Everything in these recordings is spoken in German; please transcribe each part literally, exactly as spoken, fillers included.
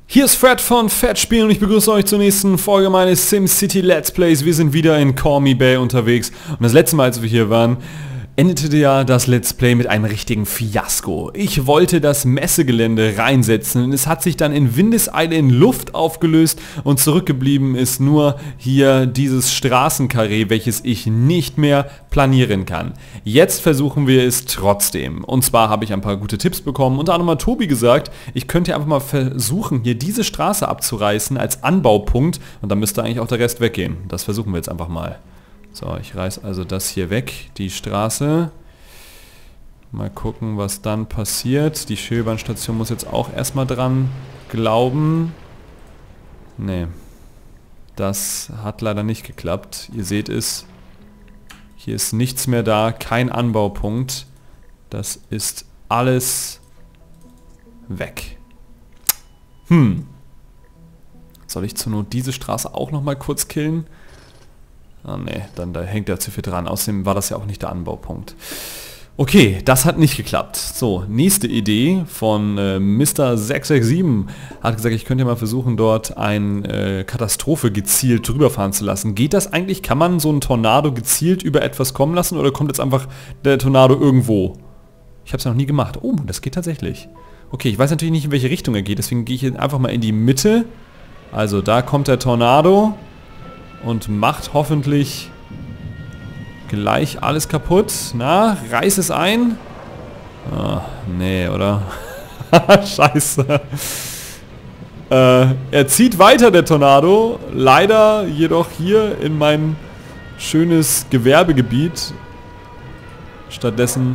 Hier ist Fred von Fedspielen und ich begrüße euch zur nächsten Folge meines SimCity Let's Plays. Wir sind wieder in Call Me Bay unterwegs und das letzte Mal, als wir hier waren, endete ja das Let's Play mit einem richtigen Fiasko. Ich wollte das Messegelände reinsetzen und es hat sich dann in Windeseile in Luft aufgelöst und zurückgeblieben ist nur hier dieses Straßenkarree, welches ich nicht mehr planieren kann. Jetzt versuchen wir es trotzdem. Und zwar habe ich ein paar gute Tipps bekommen. Unter anderem hat Tobi gesagt, ich könnte einfach mal versuchen, hier diese Straße abzureißen als Anbaupunkt und dann müsste eigentlich auch der Rest weggehen. Das versuchen wir jetzt einfach mal. So, ich reiß also das hier weg, die Straße. Mal gucken, was dann passiert. Die Schwebebahnstation muss jetzt auch erstmal dran glauben. Nee, das hat leider nicht geklappt. Ihr seht es, hier ist nichts mehr da, kein Anbaupunkt. Das ist alles weg. Hm. Soll ich zur Not diese Straße auch nochmal kurz killen? Ah ne, dann da hängt ja zu viel dran. Außerdem war das ja auch nicht der Anbaupunkt. Okay, das hat nicht geklappt. So, nächste Idee von äh, Mister sechs sechs sieben hat gesagt, ich könnte ja mal versuchen, dort eine äh, Katastrophe gezielt drüber fahren zu lassen. Geht das eigentlich? Kann man so einen Tornado gezielt über etwas kommen lassen oder kommt jetzt einfach der Tornado irgendwo? Ich habe es noch nie gemacht. Oh, das geht tatsächlich. Okay, ich weiß natürlich nicht, in welche Richtung er geht, deswegen gehe ich jetzt einfach mal in die Mitte. Also da kommt der Tornado und macht hoffentlich gleich alles kaputt. Na, reiß es ein. Ah, nee, oder? Scheiße. Äh, er zieht weiter, der Tornado. Leider jedoch hier in mein schönes Gewerbegebiet. Stattdessen...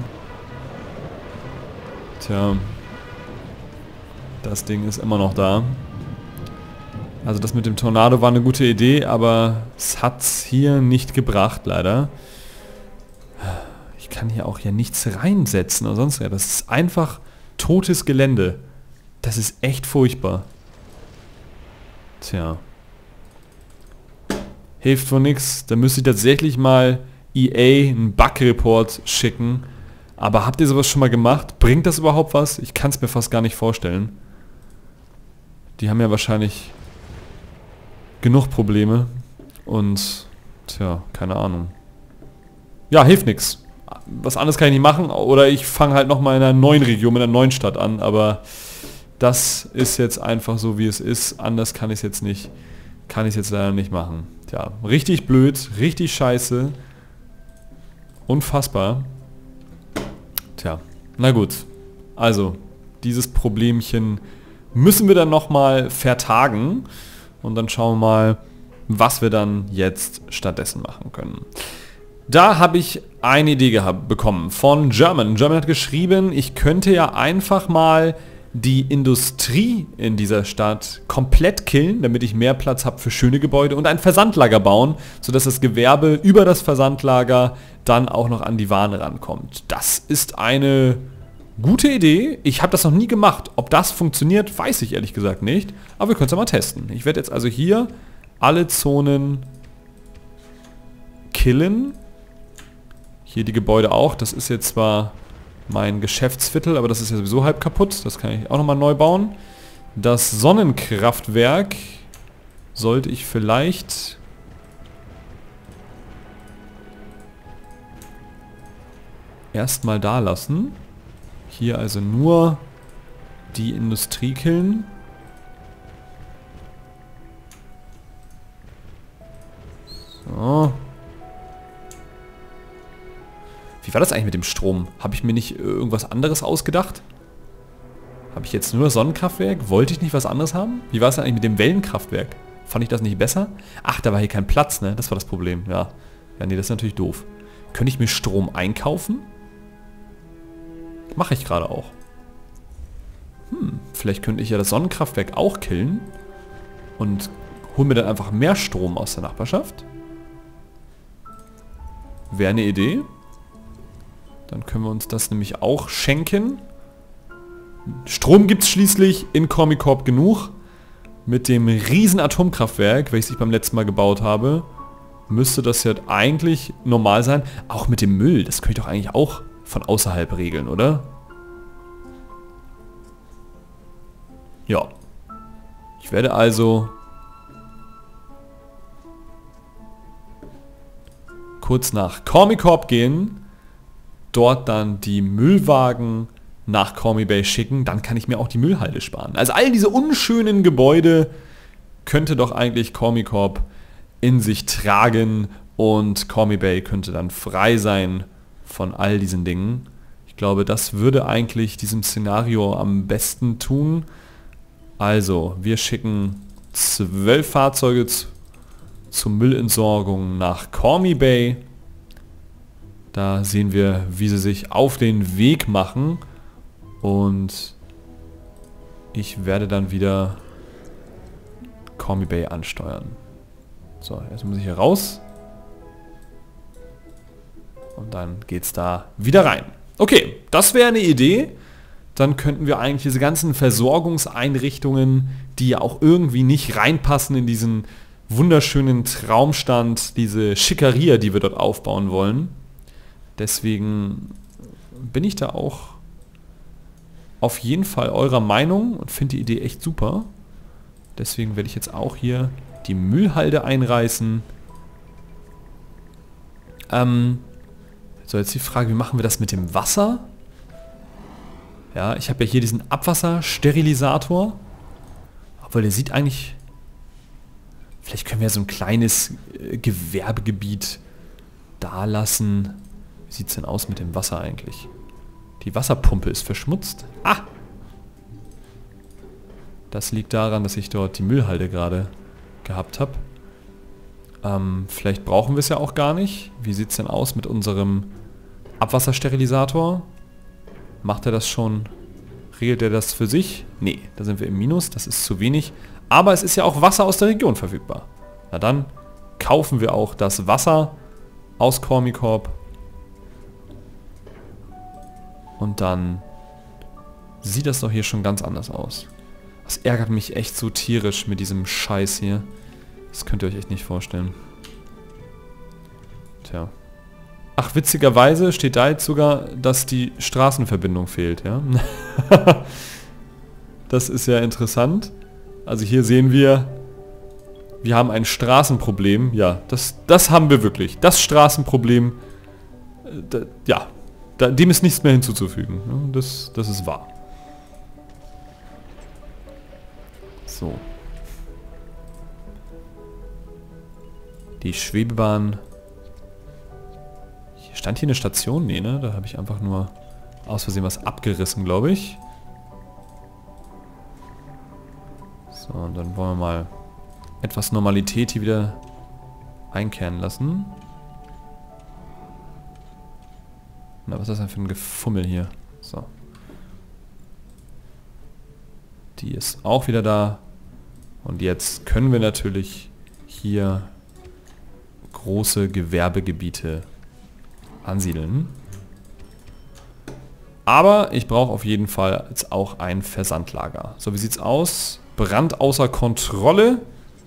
Tja. Das Ding ist immer noch da. Also das mit dem Tornado war eine gute Idee, aber es hat es hier nicht gebracht, leider. Ich kann hier auch ja nichts reinsetzen oder sonst was. Das ist einfach totes Gelände. Das ist echt furchtbar. Tja. Hilft wohl nichts. Da müsste ich tatsächlich mal E A einen Bug-Report schicken. Aber habt ihr sowas schon mal gemacht? Bringt das überhaupt was? Ich kann es mir fast gar nicht vorstellen. Die haben ja wahrscheinlich genug Probleme und tja, keine Ahnung. Ja, hilft nichts. Was anderes kann ich nicht machen oder ich fange halt nochmal in einer neuen Region, mit einer neuen Stadt an, aber das ist jetzt einfach so, wie es ist. Anders kann ich es jetzt nicht, kann ich es jetzt leider nicht machen. Tja, richtig blöd, richtig scheiße. Unfassbar. Tja, na gut. Also, dieses Problemchen müssen wir dann nochmal vertagen. Und dann schauen wir mal, was wir dann jetzt stattdessen machen können. Da habe ich eine Idee gehabt, bekommen von German. German hat geschrieben, ich könnte ja einfach mal die Industrie in dieser Stadt komplett killen, damit ich mehr Platz habe für schöne Gebäude und ein Versandlager bauen, sodass das Gewerbe über das Versandlager dann auch noch an die Waren rankommt. Das ist eine gute Idee. Ich habe das noch nie gemacht. Ob das funktioniert, weiß ich ehrlich gesagt nicht. Aber wir können es ja mal testen. Ich werde jetzt also hier alle Zonen killen. Hier die Gebäude auch. Das ist jetzt zwar mein Geschäftsviertel, aber das ist ja sowieso halb kaputt. Das kann ich auch nochmal neu bauen. Das Sonnenkraftwerk sollte ich vielleicht... erstmal da lassen. Hier also nur die Industrie killen. So. Wie war das eigentlich mit dem Strom? Habe ich mir nicht irgendwas anderes ausgedacht? Habe ich jetzt nur das Sonnenkraftwerk? Wollte ich nicht was anderes haben? Wie war es denn eigentlich mit dem Wellenkraftwerk? Fand ich das nicht besser? Ach, da war hier kein Platz, ne? Das war das Problem, ja. Ja, nee, das ist natürlich doof. Könnte ich mir Strom einkaufen? Mache ich gerade auch. Hm, vielleicht könnte ich ja das Sonnenkraftwerk auch killen und hole mir dann einfach mehr Strom aus der Nachbarschaft. Wäre eine Idee. Dann können wir uns das nämlich auch schenken. Strom gibt es schließlich in Comicorp genug. Mit dem riesen Atomkraftwerk, welches ich beim letzten Mal gebaut habe, müsste das ja eigentlich normal sein. Auch mit dem Müll, das könnte ich doch eigentlich auch von außerhalb regeln, oder? Ja. Ich werde also kurz nach Cormicorp gehen, dort dann die Müllwagen nach Cormy Bay schicken, dann kann ich mir auch die Müllhalde sparen. Also all diese unschönen Gebäude könnte doch eigentlich Cormicorp in sich tragen und Cormy Bay könnte dann frei sein von all diesen Dingen. Ich glaube, das würde eigentlich diesem Szenario am besten tun. Also, wir schicken zwölf Fahrzeuge zu, zur Müllentsorgung nach Cormy Bay. Da sehen wir, wie sie sich auf den Weg machen. Und ich werde dann wieder Cormy Bay ansteuern. So, jetzt muss ich hier raus. Und dann geht's da wieder rein. Okay, das wäre eine Idee. Dann könnten wir eigentlich diese ganzen Versorgungseinrichtungen, die ja auch irgendwie nicht reinpassen in diesen wunderschönen Traumstand, diese Schickeria, die wir dort aufbauen wollen. Deswegen bin ich da auch auf jeden Fall eurer Meinung und finde die Idee echt super. Deswegen werde ich jetzt auch hier die Müllhalde einreißen. Ähm, so, jetzt die Frage, wie machen wir das mit dem Wasser? Ja, ich habe ja hier diesen Abwassersterilisator. Obwohl, der sieht eigentlich... Vielleicht können wir so ein kleines äh, Gewerbegebiet da lassen. Wie sieht es denn aus mit dem Wasser eigentlich? Die Wasserpumpe ist verschmutzt. Ah! Das liegt daran, dass ich dort die Müllhalde gerade gehabt habe. Ähm, vielleicht brauchen wir es ja auch gar nicht. Wie sieht es denn aus mit unserem Abwassersterilisator? Macht er das schon? Regelt er das für sich? Nee, da sind wir im Minus. Das ist zu wenig. Aber es ist ja auch Wasser aus der Region verfügbar. Na dann kaufen wir auch das Wasser aus Cormicorp. Und dann sieht das doch hier schon ganz anders aus. Das ärgert mich echt so tierisch mit diesem Scheiß hier. Das könnt ihr euch echt nicht vorstellen. Tja. Ach, witzigerweise steht da jetzt sogar, dass die Straßenverbindung fehlt, ja. Das ist ja interessant. Also hier sehen wir, wir haben ein Straßenproblem. Ja, das, das haben wir wirklich. Das Straßenproblem, äh, da, ja, da, dem ist nichts mehr hinzuzufügen. Ne? Das, das ist wahr. So. Die Schwebebahn. Hier stand hier eine Station? Nee, ne? Da habe ich einfach nur aus Versehen was abgerissen, glaube ich. So, und dann wollen wir mal etwas Normalität hier wieder einkehren lassen. Na, was ist das denn für ein Gefummel hier? So. Die ist auch wieder da. Und jetzt können wir natürlich hier große Gewerbegebiete ansiedeln. Aber ich brauche auf jeden Fall jetzt auch ein Versandlager. So, wie sieht's aus? Brand außer Kontrolle.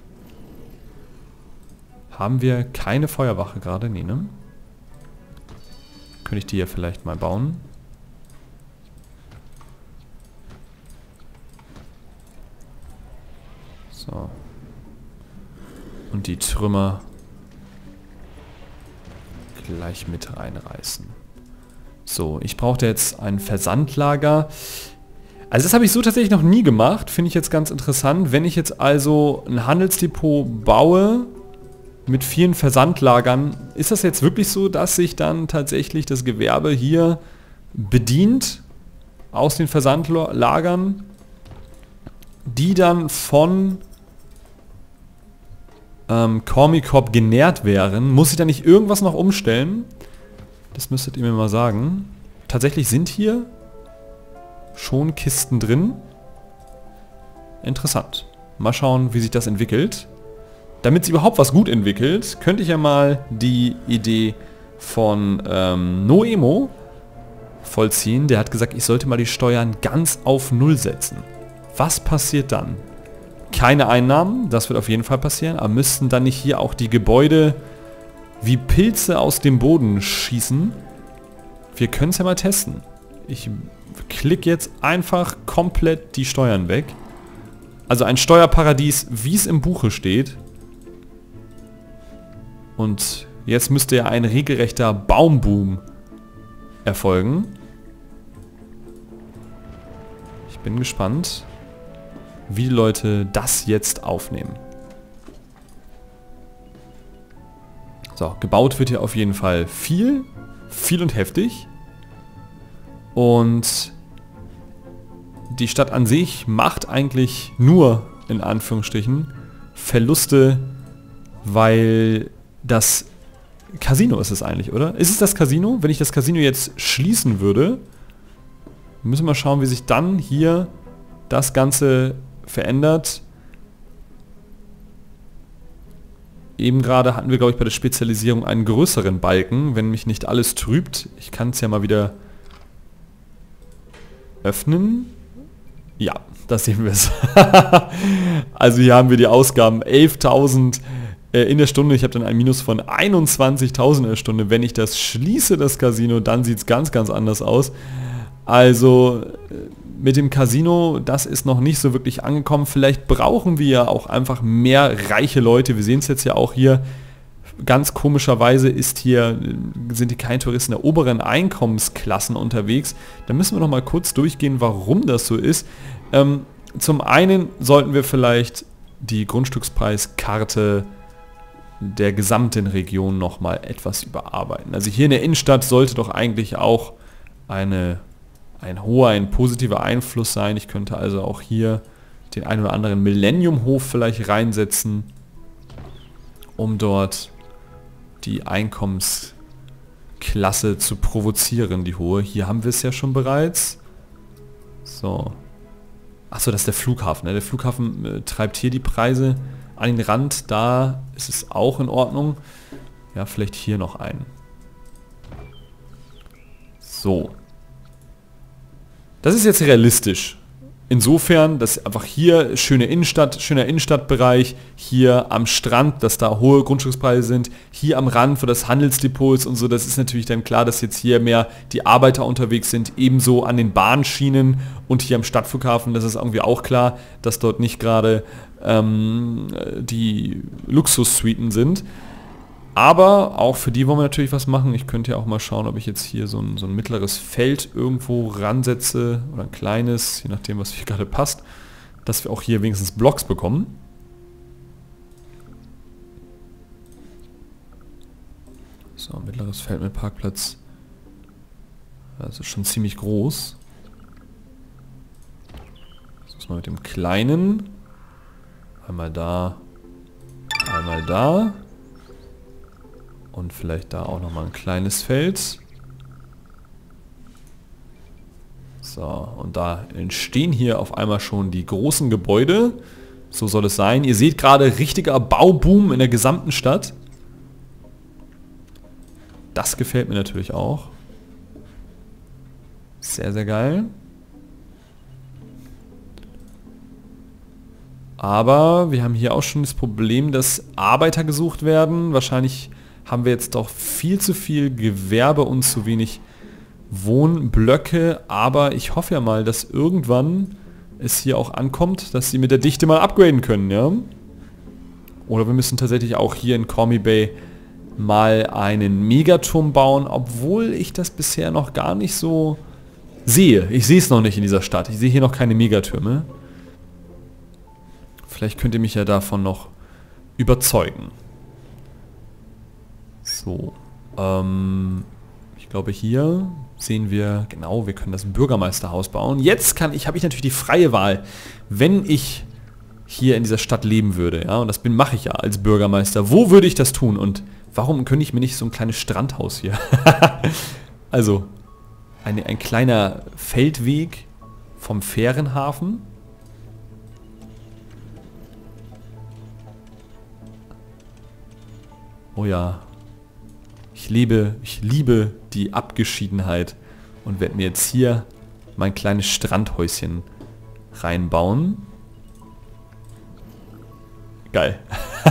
Haben wir keine Feuerwache gerade? Nee, ne? Könnte ich die hier vielleicht mal bauen? So. Und die Trümmer gleich mit reinreißen. So, ich brauchte jetzt ein Versandlager. Also das habe ich so tatsächlich noch nie gemacht. Finde ich jetzt ganz interessant. Wenn ich jetzt also ein Handelsdepot baue mit vielen Versandlagern, ist das jetzt wirklich so, dass sich dann tatsächlich das Gewerbe hier bedient aus den Versandlagern, die dann von ähm, Cormicorp genährt wären? Muss ich da nicht irgendwas noch umstellen? Das müsstet ihr mir mal sagen. Tatsächlich sind hier schon Kisten drin. Interessant. Mal schauen, wie sich das entwickelt. Damit sich überhaupt was gut entwickelt, könnte ich ja mal die Idee von ähm, Noemo vollziehen. Der hat gesagt, ich sollte mal die Steuern ganz auf Null setzen. Was passiert dann? Keine Einnahmen, das wird auf jeden Fall passieren. Aber müssten dann nicht hier auch die Gebäude wie Pilze aus dem Boden schießen? Wir können es ja mal testen. Ich klicke jetzt einfach komplett die Steuern weg. Also ein Steuerparadies, wie es im Buche steht. Und jetzt müsste ja ein regelrechter Baumboom erfolgen. Ich bin gespannt, wie die Leute das jetzt aufnehmen. So, gebaut wird hier auf jeden Fall viel, viel und heftig. Und die Stadt an sich macht eigentlich nur, in Anführungsstrichen, Verluste, weil das Casino ist es eigentlich, oder? Ist es das Casino? Wenn ich das Casino jetzt schließen würde, müssen wir mal schauen, wie sich dann hier das Ganze verändert. Eben gerade hatten wir, glaube ich, bei der Spezialisierung einen größeren Balken, wenn mich nicht alles trübt. Ich kann es ja mal wieder öffnen. Ja, da sehen wir es. Also hier haben wir die Ausgaben elftausend äh, in der Stunde. Ich habe dann ein Minus von einundzwanzigtausend in der Stunde. Wenn ich das schließe, das Casino, dann sieht es ganz, ganz anders aus. Also mit dem Casino, das ist noch nicht so wirklich angekommen. Vielleicht brauchen wir ja auch einfach mehr reiche Leute. Wir sehen es jetzt ja auch hier. Ganz komischerweise ist hier, sind die kein Touristen der oberen Einkommensklassen unterwegs. Da müssen wir noch mal kurz durchgehen, warum das so ist. Ähm, zum einen sollten wir vielleicht die Grundstückspreiskarte der gesamten Region noch mal etwas überarbeiten. Also hier in der Innenstadt sollte doch eigentlich auch eine, ein hoher, ein positiver Einfluss sein. Ich könnte also auch hier den einen oder anderen Millennium-Hof vielleicht reinsetzen, um dort die Einkommensklasse zu provozieren, die hohe. Hier haben wir es ja schon bereits. So. Achso, das ist der Flughafen. Ne? Der Flughafen äh, treibt hier die Preise an den Rand. Da ist es auch in Ordnung. Ja, vielleicht hier noch einen. So. Das ist jetzt realistisch. Insofern, dass einfach hier schöne Innenstadt, schöner Innenstadtbereich, hier am Strand, dass da hohe Grundstückspreise sind, hier am Rand, wo das Handelsdepot ist und so, das ist natürlich dann klar, dass jetzt hier mehr die Arbeiter unterwegs sind, ebenso an den Bahnschienen und hier am Stadtflughafen, das ist irgendwie auch klar, dass dort nicht gerade ähm, die Luxussuiten sind. Aber auch für die wollen wir natürlich was machen. Ich könnte ja auch mal schauen, ob ich jetzt hier so ein, so ein mittleres Feld irgendwo ransetze oder ein kleines, je nachdem, was hier gerade passt, dass wir auch hier wenigstens Blocks bekommen. So, mittleres Feld mit Parkplatz. Das ist schon ziemlich groß. Das muss man mit dem kleinen. Einmal da, einmal da. Und vielleicht da auch nochmal ein kleines Feld. So, und da entstehen hier auf einmal schon die großen Gebäude. So soll es sein. Ihr seht gerade richtiger Bauboom in der gesamten Stadt. Das gefällt mir natürlich auch. Sehr, sehr geil. Aber wir haben hier auch schon das Problem, dass Arbeiter gesucht werden. Wahrscheinlich haben wir jetzt doch viel zu viel Gewerbe und zu wenig Wohnblöcke, aber ich hoffe ja mal, dass irgendwann es hier auch ankommt, dass sie mit der Dichte mal upgraden können, ja? Oder wir müssen tatsächlich auch hier in Cormy Bay mal einen Megaturm bauen, obwohl ich das bisher noch gar nicht so sehe. Ich sehe es noch nicht in dieser Stadt. Ich sehe hier noch keine Megatürme. Vielleicht könnt ihr mich ja davon noch überzeugen. So, ähm, ich glaube hier sehen wir, genau, wir können das Bürgermeisterhaus bauen. Jetzt kann ich, habe ich natürlich die freie Wahl, wenn ich hier in dieser Stadt leben würde, ja, und das bin, mache ich ja als Bürgermeister. Wo würde ich das tun und warum könnte ich mir nicht so ein kleines Strandhaus hier? Also, eine, ein kleiner Feldweg vom Fährenhafen. Oh ja. Ich liebe, ich liebe die Abgeschiedenheit und werde mir jetzt hier mein kleines Strandhäuschen reinbauen. Geil.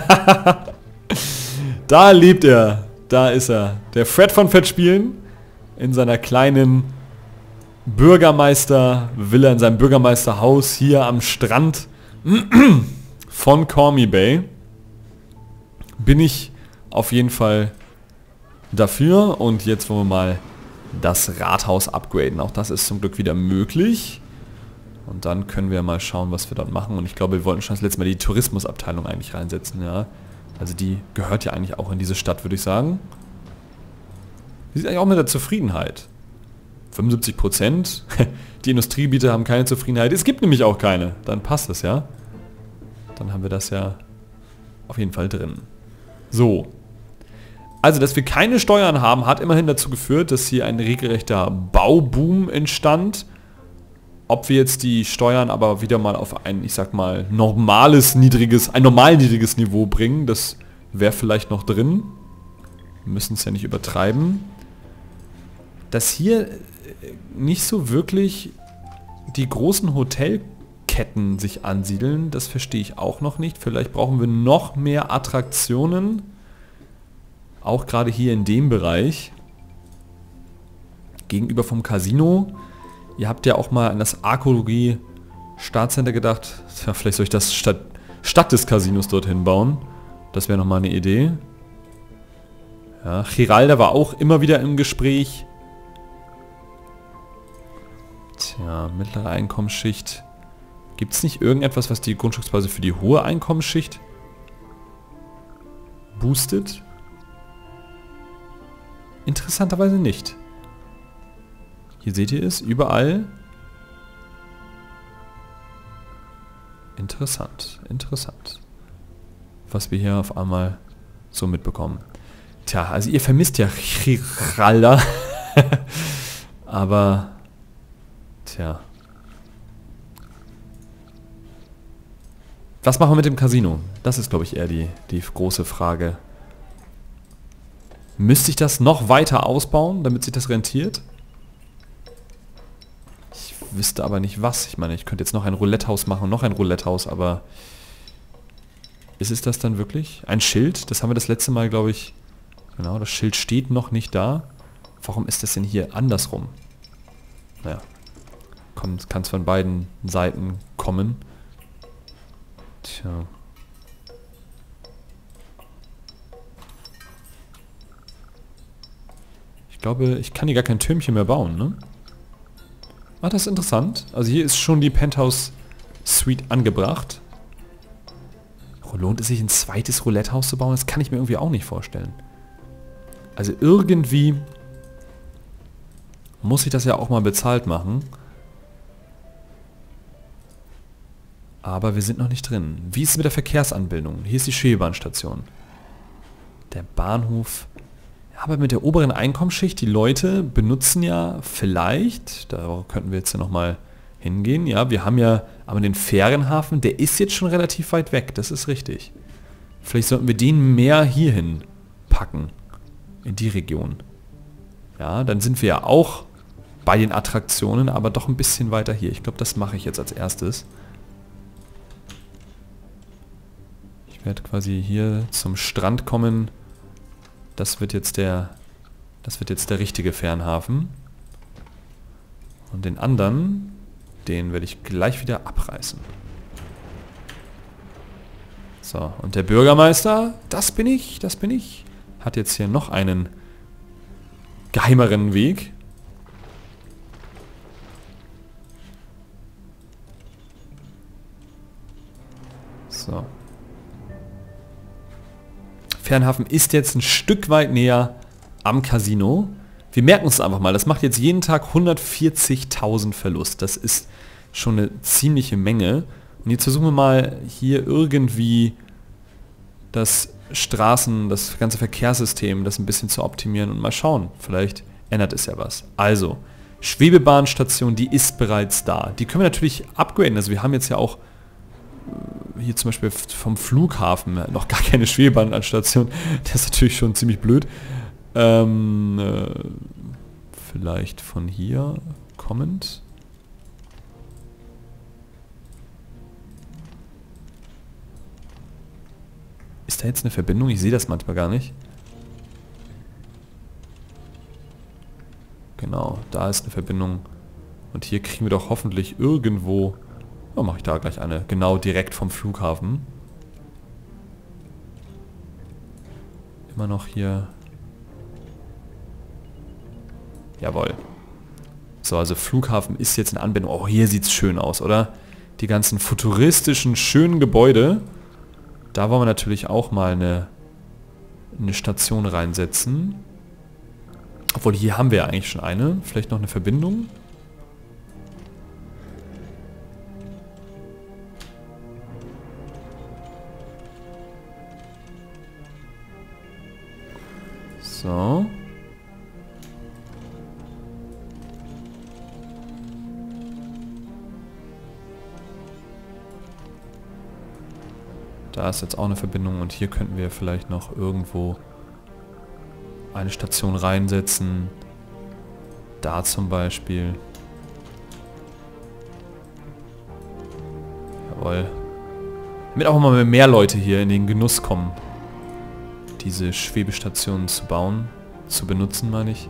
Da lebt er. Da ist er. Der Fred von Fettspielen in seiner kleinen Bürgermeister-Villa, in seinem Bürgermeisterhaus hier am Strand. von Cormy Bay bin ich auf jeden Fall dafür. Und jetzt wollen wir mal das Rathaus upgraden. Auch das ist zum Glück wieder möglich. Und dann können wir mal schauen, was wir dort machen. Und ich glaube, wir wollten schon das letzte Mal die Tourismusabteilung eigentlich reinsetzen. Ja. Also die gehört ja eigentlich auch in diese Stadt, würde ich sagen. Wie sieht eigentlich auch mit der Zufriedenheit? fünfundsiebzig Prozent. Die Industriegebiete haben keine Zufriedenheit. Es gibt nämlich auch keine. Dann passt es ja. Dann haben wir das ja auf jeden Fall drin. So. Also, dass wir keine Steuern haben, hat immerhin dazu geführt, dass hier ein regelrechter Bauboom entstand. Ob wir jetzt die Steuern aber wieder mal auf ein, ich sag mal, normales, niedriges, ein normal niedriges Niveau bringen, das wäre vielleicht noch drin. Wir müssen es ja nicht übertreiben. Dass hier nicht so wirklich die großen Hotelketten sich ansiedeln, das verstehe ich auch noch nicht. Vielleicht brauchen wir noch mehr Attraktionen. Auch gerade hier in dem Bereich. Gegenüber vom Casino. Ihr habt ja auch mal an das Archäologie Startcenter gedacht. Ja, vielleicht soll ich das statt, statt des Casinos dorthin bauen. Das wäre nochmal eine Idee. Ja, Giralda war auch immer wieder im Gespräch. Tja, mittlere Einkommensschicht. Gibt es nicht irgendetwas, was die Grundstückspreise für die hohe Einkommensschicht boostet? Interessanterweise nicht. Hier seht ihr es, überall. Interessant, interessant. Was wir hier auf einmal so mitbekommen. Tja, also ihr vermisst ja Giralda. Aber, tja. Was machen wir mit dem Casino? Das ist, glaube ich, eher die, die große Frage. Müsste ich das noch weiter ausbauen, damit sich das rentiert? Ich wüsste aber nicht was. Ich meine, ich könnte jetzt noch ein Roulette-Haus machen, noch ein Roulette-Haus, aber ist es das dann wirklich? Ein Schild? Das haben wir das letzte Mal, glaube ich... Genau, das Schild steht noch nicht da. Warum ist das denn hier andersrum? Naja, kann es von beiden Seiten kommen. Tja. Ich glaube, ich kann hier gar kein Türmchen mehr bauen, ne? Ah, das ist interessant. Also hier ist schon die Penthouse Suite angebracht. Lohnt es sich, ein zweites Roulette-Haus zu bauen? Das kann ich mir irgendwie auch nicht vorstellen. Also irgendwie muss ich das ja auch mal bezahlt machen. Aber wir sind noch nicht drin. Wie ist es mit der Verkehrsanbindung? Hier ist die Schwebebahnstation. Der Bahnhof... Aber mit der oberen Einkommensschicht, die Leute benutzen ja vielleicht, da könnten wir jetzt ja nochmal hingehen, ja, wir haben ja aber den Fährenhafen, der ist jetzt schon relativ weit weg, das ist richtig. Vielleicht sollten wir den mehr hierhin packen, in die Region. Ja, dann sind wir ja auch bei den Attraktionen, aber doch ein bisschen weiter hier. Ich glaube, das mache ich jetzt als erstes. Ich werde quasi hier zum Strand kommen. Das wird jetzt der, das wird jetzt der richtige Fährenhafen. Und den anderen, den werde ich gleich wieder abreißen. So, und der Bürgermeister, das bin ich, das bin ich, hat jetzt hier noch einen geheimeren Weg. So. Fährenhafen ist jetzt ein Stück weit näher am Casino. Wir merken uns einfach mal, das macht jetzt jeden Tag hundertvierzigtausend Verlust. Das ist schon eine ziemliche Menge. Und jetzt versuchen wir mal hier irgendwie das Straßen, das ganze Verkehrssystem, das ein bisschen zu optimieren und mal schauen. Vielleicht ändert es ja was. Also, Schwebebahnstation, die ist bereits da. Die können wir natürlich upgraden. Also wir haben jetzt ja auch hier zum Beispiel vom Flughafen noch gar keine Schwebebahnstation. Das ist natürlich schon ziemlich blöd. Ähm, äh, vielleicht von hier kommend. Ist da jetzt eine Verbindung? Ich sehe das manchmal gar nicht. Genau, da ist eine Verbindung. Und hier kriegen wir doch hoffentlich irgendwo Ja, mache ich da gleich eine. Genau direkt vom Flughafen. Immer noch hier. Jawohl. So, also Flughafen ist jetzt in Anbindung. Oh, hier sieht es schön aus, oder? Die ganzen futuristischen, schönen Gebäude. Da wollen wir natürlich auch mal eine, eine Station reinsetzen. Obwohl, hier haben wir ja eigentlich schon eine. Vielleicht noch eine Verbindung. So. Da ist jetzt auch eine Verbindung und hier könnten wir vielleicht noch irgendwo eine Station reinsetzen. Da zum Beispiel. Jawohl. Damit auch mal mehr Leute hier in den Genuss kommen, diese Schwebestationen zu bauen, zu benutzen, meine ich.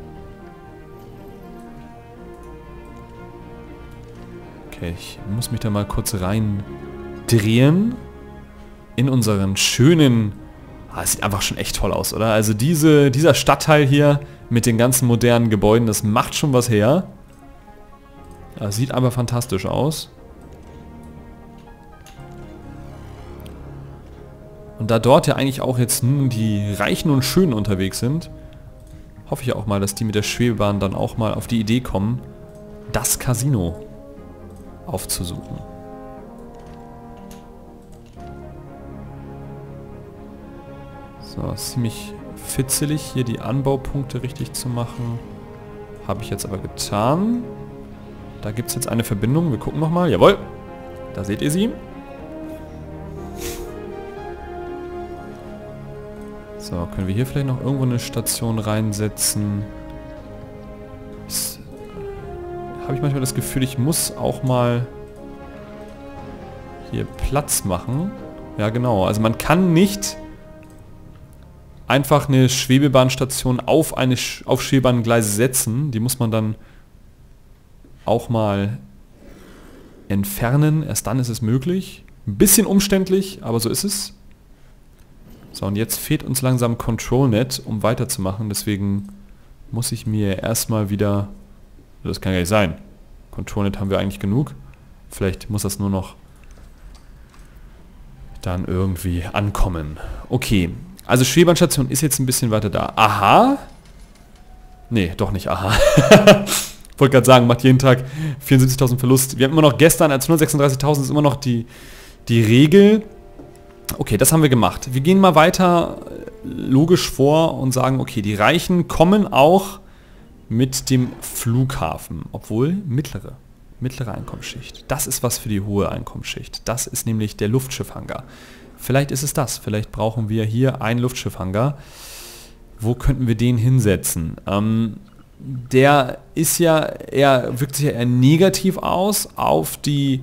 Okay, ich muss mich da mal kurz rein drehen in unseren schönen... Ah, es sieht einfach schon echt toll aus, oder? Also diese, dieser Stadtteil hier mit den ganzen modernen Gebäuden, das macht schon was her. Das sieht aber fantastisch aus. Und da dort ja eigentlich auch jetzt nun die Reichen und Schönen unterwegs sind, hoffe ich auch mal, dass die mit der Schwebebahn dann auch mal auf die Idee kommen, das Casino aufzusuchen. So, ziemlich fitzelig hier die Anbaupunkte richtig zu machen. Habe ich jetzt aber getan. Da gibt es jetzt eine Verbindung. Wir gucken nochmal. Jawohl. Da seht ihr sie. So, können wir hier vielleicht noch irgendwo eine Station reinsetzen? Habe ich manchmal das Gefühl, ich muss auch mal hier Platz machen. Ja, genau. Also man kann nicht einfach eine Schwebebahnstation auf eine Sch auf Schwebebahngleise setzen. Die muss man dann auch mal entfernen. Erst dann ist es möglich. Ein bisschen umständlich, aber so ist es. So, und jetzt fehlt uns langsam ControlNet, um weiterzumachen. Deswegen muss ich mir erstmal wieder... Das kann ja nicht sein. ControlNet haben wir eigentlich genug. Vielleicht muss das nur noch dann irgendwie ankommen. Okay. Also Schwebebahnstation ist jetzt ein bisschen weiter da. Aha. Nee, doch nicht aha. Wollte gerade sagen, macht jeden Tag vierundsiebzigtausend Verlust. Wir haben immer noch gestern als hundertsechsunddreißigtausend ist immer noch die, die Regel. Okay, das haben wir gemacht. Wir gehen mal weiter logisch vor und sagen, okay, die Reichen kommen auch mit dem Flughafen. Obwohl, mittlere. Mittlere Einkommensschicht. Das ist was für die hohe Einkommensschicht. Das ist nämlich der Luftschiffhangar. Vielleicht ist es das. Vielleicht brauchen wir hier einen Luftschiffhangar. Wo könnten wir den hinsetzen? Ähm, der ist ja eher, wirkt sich ja eher negativ aus auf die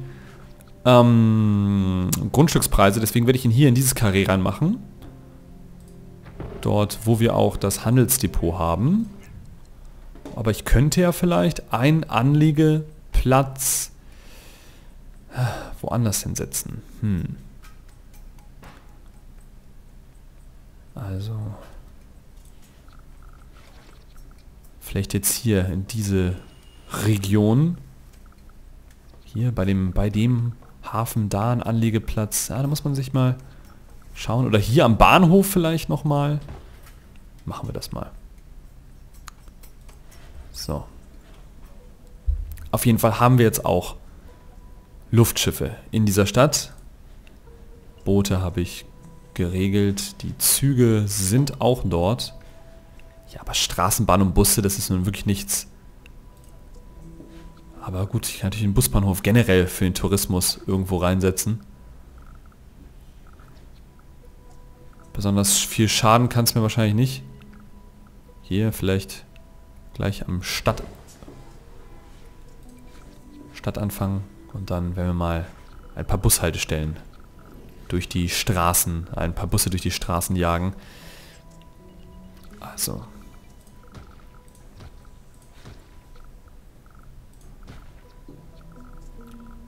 ähm, Grundstückspreise. Deswegen werde ich ihn hier in dieses Karree reinmachen. Dort, wo wir auch das Handelsdepot haben. Aber ich könnte ja vielleicht einen Anlegeplatz woanders hinsetzen. Hm. Also vielleicht jetzt hier in diese Region. Hier bei dem, bei dem Hafen da ein Anlegeplatz. Ja, da muss man sich mal schauen. Oder hier am Bahnhof vielleicht nochmal. Machen wir das mal. So. Auf jeden Fall haben wir jetzt auch Luftschiffe in dieser Stadt. Boote habe ich geregelt. Die Züge sind auch dort. Ja, aber Straßenbahn und Busse, das ist nun wirklich nichts. Aber gut, ich kann natürlich den Busbahnhof generell für den Tourismus irgendwo reinsetzen. Besonders viel Schaden kann es mir wahrscheinlich nicht. Hier vielleicht gleich am Stadt Stadtanfang und dann werden wir mal ein paar Bushaltestellen durch die Straßen, ein paar Busse durch die Straßen jagen. Also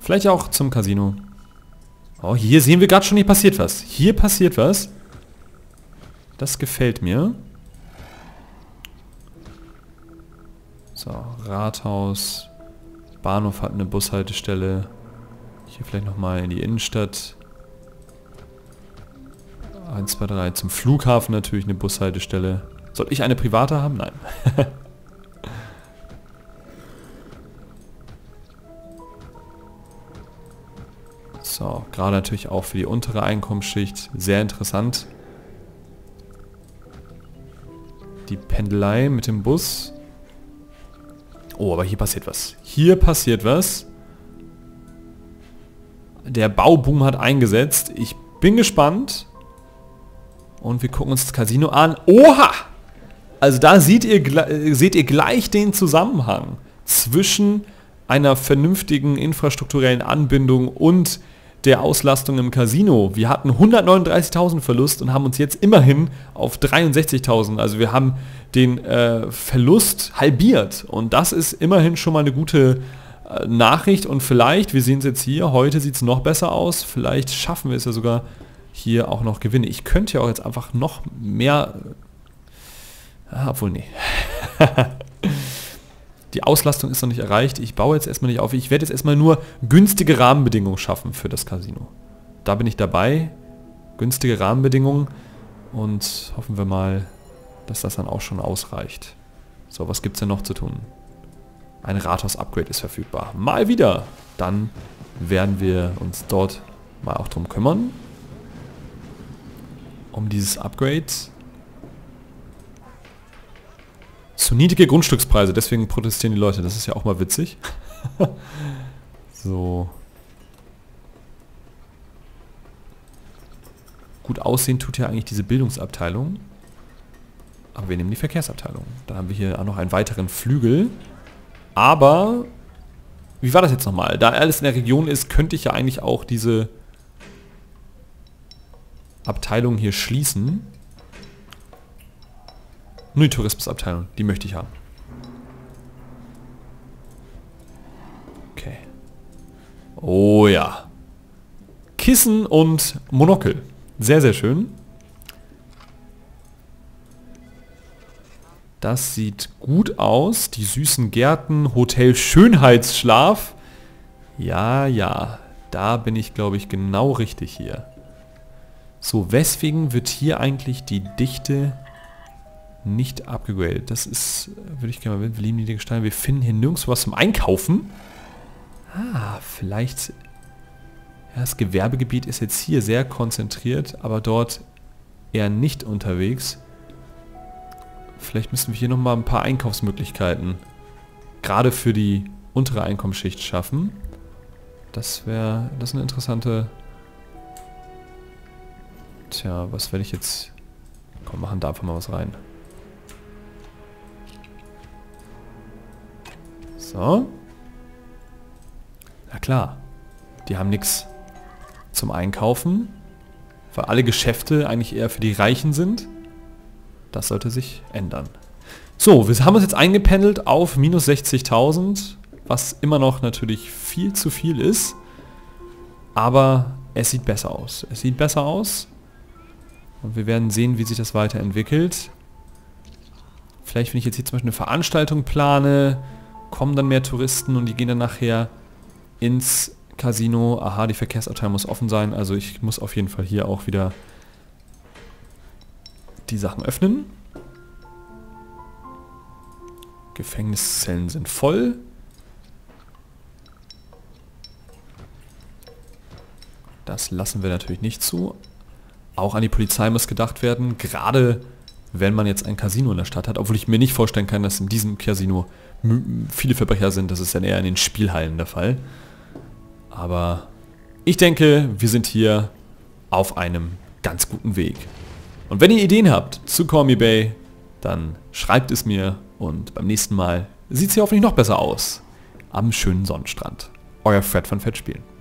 Vielleicht auch zum Casino. Oh, hier sehen wir gerade schon, hier passiert was. Hier passiert was. Das gefällt mir. So, Rathaus. Bahnhof hat eine Bushaltestelle. Hier vielleicht nochmal in die Innenstadt. eins, zwei, drei. Zum Flughafen natürlich eine Bushaltestelle. Soll ich eine private haben? Nein. So, gerade natürlich auch für die untere Einkommensschicht sehr interessant. Die Pendelei mit dem Bus. Oh, aber hier passiert was. Hier passiert was. Der Bauboom hat eingesetzt. Ich bin gespannt. Und wir gucken uns das Casino an. Oha! Also da seht ihr, seht ihr gleich den Zusammenhang zwischen einer vernünftigen infrastrukturellen Anbindung und der Auslastung im Casino. Wir hatten hundertneununddreißigtausend Verlust und haben uns jetzt immerhin auf dreiundsechzigtausend. Also wir haben den äh, Verlust halbiert. Und das ist immerhin schon mal eine gute äh, Nachricht. Und vielleicht, wir sehen es jetzt hier, heute sieht es noch besser aus. Vielleicht schaffen wir es ja sogar hier auch noch Gewinne. Ich könnte ja auch jetzt einfach noch mehr... Ah, obwohl, nee. Die Auslastung ist noch nicht erreicht. Ich baue jetzt erstmal nicht auf. Ich werde jetzt erstmal nur günstige Rahmenbedingungen schaffen für das Casino. Da bin ich dabei. Günstige Rahmenbedingungen. Und hoffen wir mal, dass das dann auch schon ausreicht. So, was gibt es denn noch zu tun? Ein Rathaus-Upgrade ist verfügbar. Mal wieder. Dann werden wir uns dort mal auch drum kümmern. Um dieses Upgrade. Zu niedrige Grundstückspreise, deswegen protestieren die Leute. Das ist ja auch mal witzig. So. Gut aussehen tut ja eigentlich diese Bildungsabteilung. Aber wir nehmen die Verkehrsabteilung. Da haben wir hier auch noch einen weiteren Flügel. Aber, wie war das jetzt nochmal? Da alles in der Region ist, könnte ich ja eigentlich auch diese Abteilung hier schließen. Nur die Tourismusabteilung, die möchte ich haben. Okay. Oh ja. Kissen und Monokel. Sehr, sehr schön. Das sieht gut aus. Die süßen Gärten, Hotel Schönheitsschlaf. Ja, ja. Da bin ich, glaube ich, genau richtig hier. So, weswegen wird hier eigentlich die Dichte nicht abgegradet? Das ist, würde ich gerne mal wissen, wir lieben die Gesteine. Wir finden hier nirgendwo was zum Einkaufen. Ah, vielleicht... Ja, das Gewerbegebiet ist jetzt hier sehr konzentriert, aber dort eher nicht unterwegs. Vielleicht müssen wir hier nochmal ein paar Einkaufsmöglichkeiten gerade für die untere Einkommensschicht schaffen. Das wäre, das ist eine interessante... Tja, was werde ich jetzt... Komm, machen da einfach mal was rein. So. Na klar. Die haben nichts zum Einkaufen, weil alle Geschäfte eigentlich eher für die Reichen sind. Das sollte sich ändern. So, wir haben uns jetzt eingependelt auf minus sechzigtausend, was immer noch natürlich viel zu viel ist. Aber es sieht besser aus. Es sieht besser aus. Und wir werden sehen, wie sich das weiterentwickelt. Vielleicht, wenn ich jetzt hier zum Beispiel eine Veranstaltung plane, kommen dann mehr Touristen und die gehen dann nachher ins Casino. Aha, die Verkehrsabteilung muss offen sein. Also ich muss auf jeden Fall hier auch wieder die Sachen öffnen. Gefängniszellen sind voll. Das lassen wir natürlich nicht zu. Auch an die Polizei muss gedacht werden, gerade wenn man jetzt ein Casino in der Stadt hat, obwohl ich mir nicht vorstellen kann, dass in diesem Casino viele Verbrecher sind. Das ist dann eher in den Spielhallen der Fall. Aber ich denke, wir sind hier auf einem ganz guten Weg. Und wenn ihr Ideen habt zu Call Me Bay, dann schreibt es mir und beim nächsten Mal sieht es hier hoffentlich noch besser aus. Am schönen Sonnenstrand. Euer Fred von Fettspielen.